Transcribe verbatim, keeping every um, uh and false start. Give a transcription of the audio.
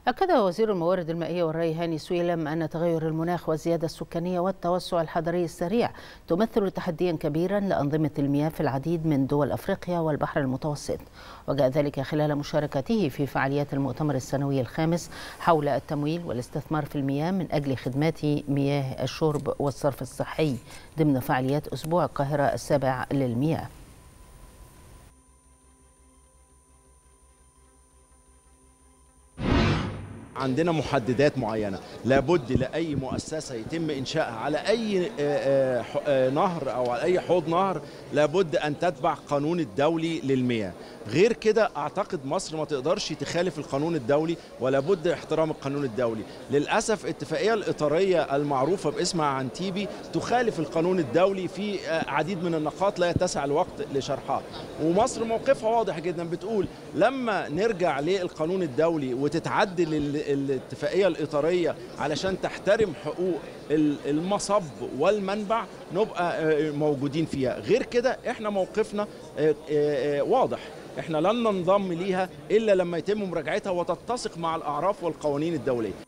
أكد وزير الموارد المائية والري هاني سويلم أن تغير المناخ والزيادة السكانية والتوسع الحضري السريع تمثل تحديا كبيرا لأنظمة المياه في العديد من دول أفريقيا والبحر المتوسط. وجاء ذلك خلال مشاركته في فعاليات المؤتمر السنوي الخامس حول التمويل والاستثمار في المياه من أجل خدمات مياه الشرب والصرف الصحي ضمن فعاليات أسبوع القاهرة السابع للمياه. عندنا محددات معينة لابد لأي مؤسسة يتم إنشائها على أي نهر أو على أي حوض نهر لابد أن تتبع قانون الدولي للمياه. غير كده أعتقد مصر ما تقدرش تخالف القانون الدولي ولا بد احترام القانون الدولي. للأسف الاتفاقية الإطارية المعروفة باسمها عنتيبي تخالف القانون الدولي في عديد من النقاط لا يتسع الوقت لشرحها، ومصر موقفها واضح جدا، بتقول لما نرجع للقانون الدولي وتتعدل الاتفاقية الإطارية علشان تحترم حقوق المصب والمنبع نبقى موجودين فيها. غير كده احنا موقفنا واضح، احنا لن ننضم ليها إلا لما يتم مراجعتها وتتسق مع الأعراف والقوانين الدولية.